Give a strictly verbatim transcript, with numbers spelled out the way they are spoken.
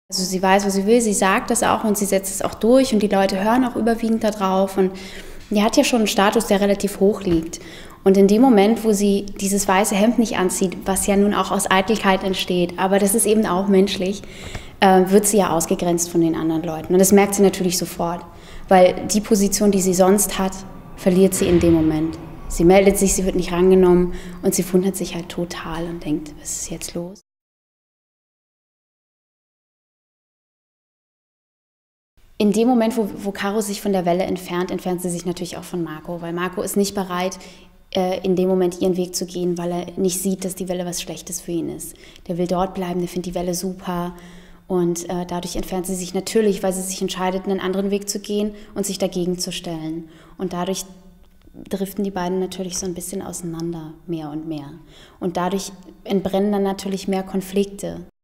Also sie weiß, was sie will, sie sagt das auch und sie setzt es auch durch und die Leute hören auch überwiegend darauf und die hat ja schon einen Status, der relativ hoch liegt. Und in dem Moment, wo sie dieses weiße Hemd nicht anzieht, was ja nun auch aus Eitelkeit entsteht, aber das ist eben auch menschlich, äh, wird sie ja ausgegrenzt von den anderen Leuten. Und das merkt sie natürlich sofort, weil die Position, die sie sonst hat, verliert sie in dem Moment. Sie meldet sich, sie wird nicht rangenommen und sie wundert sich halt total und denkt, was ist jetzt los? In dem Moment, wo, wo Caro sich von der Welle entfernt, entfernt sie sich natürlich auch von Marco, weil Marco ist nicht bereit, äh, in dem Moment ihren Weg zu gehen, weil er nicht sieht, dass die Welle was Schlechtes für ihn ist. Der will dort bleiben, der findet die Welle super und äh, dadurch entfernt sie sich natürlich, weil sie sich entscheidet, einen anderen Weg zu gehen und sich dagegen zu stellen. Und dadurch driften die beiden natürlich so ein bisschen auseinander, mehr und mehr. Und dadurch entbrennen dann natürlich mehr Konflikte.